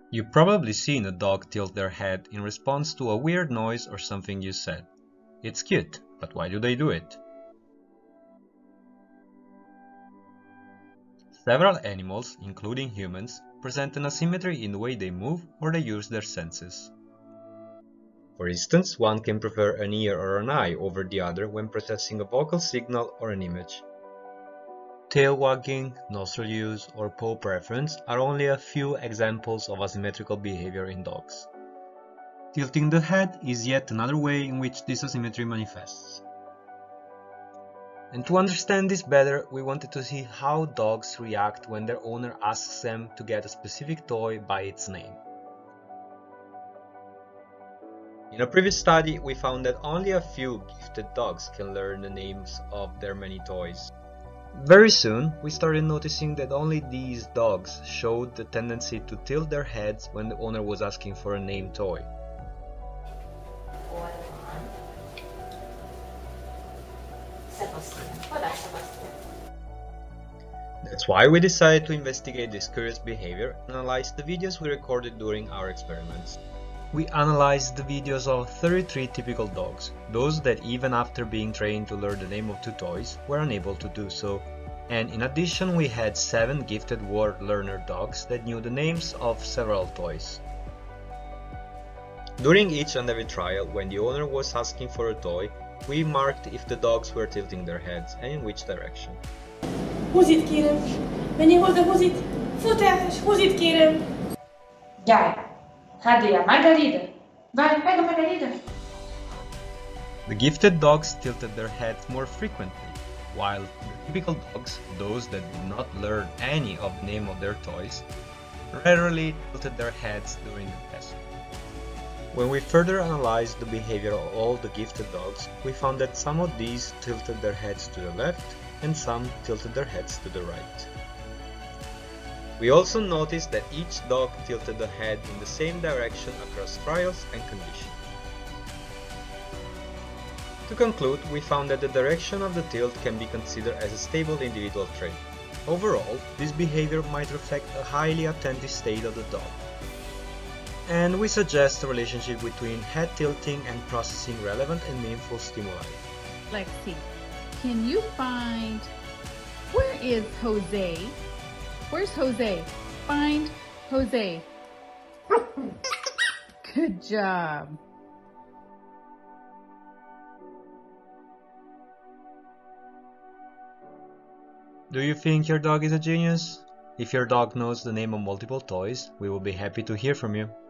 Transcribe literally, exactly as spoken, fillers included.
You've probably seen a dog tilt their head in response to a weird noise or something you said. It's cute, but why do they do it? Several animals, including humans, present an asymmetry in the way they move or they use their senses. For instance, one can prefer an ear or an eye over the other when processing a vocal signal or an image. Tail wagging, nostril use, or paw preference are only a few examples of asymmetrical behavior in dogs. Tilting the head is yet another way in which this asymmetry manifests. And to understand this better, we wanted to see how dogs react when their owner asks them to get a specific toy by its name. In a previous study, we found that only a few gifted dogs can learn the names of their many toys. Very soon, we started noticing that only these dogs showed the tendency to tilt their heads when the owner was asking for a named toy. That's why we decided to investigate this curious behavior and analyze the videos we recorded during our experiments. We analyzed the videos of thirty-three typical dogs, those that even after being trained to learn the name of two toys were unable to do so. And in addition, we had seven gifted word learner dogs that knew the names of several toys. During each and every trial, when the owner was asking for a toy, we marked if the dogs were tilting their heads and in which direction. Húzit kérem! Menjél hozzá, húzit! Futás! Húzit kérem! Gyere! Cadê a Margarida? Vai, pega a Margarida! The gifted dogs tilted their heads more frequently, while the typical dogs, those that did not learn any of the name of their toys, rarely tilted their heads during the test. When we further analyzed the behavior of all the gifted dogs, we found that some of these tilted their heads to the left and some tilted their heads to the right. We also noticed that each dog tilted the head in the same direction across trials and conditions. To conclude, we found that the direction of the tilt can be considered as a stable individual trait. Overall, this behavior might reflect a highly attentive state of the dog. And we suggest a relationship between head tilting and processing relevant and meaningful stimuli. Lexi, can you find, where is Jose? Where's Jose? Find Jose. Good job. Do you think your dog is a genius? If your dog knows the name of multiple toys, we will be happy to hear from you.